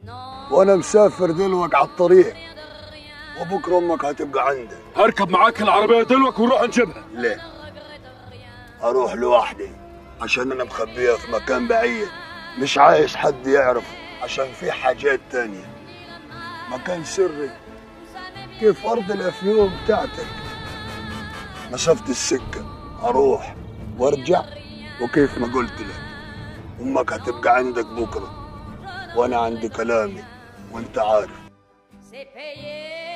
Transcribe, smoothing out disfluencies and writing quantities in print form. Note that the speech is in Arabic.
وانا مسافر دلوقتي على الطريق، وبكره امك هتبقى عندي. هركب معاك العربيه دلوقتي ونروح نجيبها. ليه؟ اروح لوحدي عشان انا مخبيها في مكان بعيد، مش عايز حد يعرف، عشان في حاجات تانية. مكان سري كيف ارض الافيون بتاعتك، مسافة السكة، اروح وارجع، وكيف ما قلت لك امك هتبقى عندك بكره، وانا عندي كلامي وانت عارف.